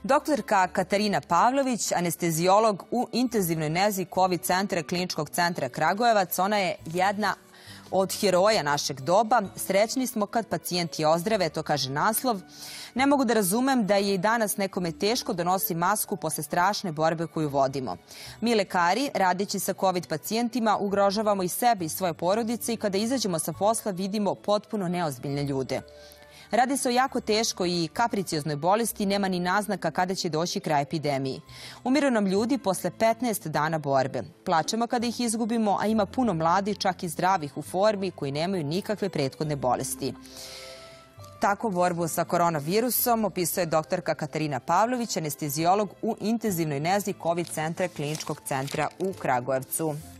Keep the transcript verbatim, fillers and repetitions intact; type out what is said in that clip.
Doktorka Katarina Pavlović, anestezijolog u intenzivnoj nezi COVID centra Kliničkog centra Kragujevac, ona je jedna od heroja našeg doba. Srećni smo kad pacijenti ozdrave, to kaže naslov. Ne mogu da razumem da je i danas nekome teško da nosi masku posle strašne borbe koju vodimo. Mi lekari, radeći sa COVID pacijentima, ugrožavamo i sebe i svoje porodice i kada izađemo sa posla vidimo potpuno neozbiljne ljude. Radi se o jako teškoj i kapricioznoj bolesti, nema ni naznaka kada će doći kraj epidemiji. Umiru nam ljudi posle petnaest dana borbe. Plačemo kada ih izgubimo, a ima puno mladi, čak i zdravih u formi, koji nemaju nikakve prethodne bolesti. Tako borbu sa koronavirusom opisuje doktorka Katarina Pavlović, anestezijolog u intenzivnoj nezi COVID centra Kliničkog centra u Kragujevcu.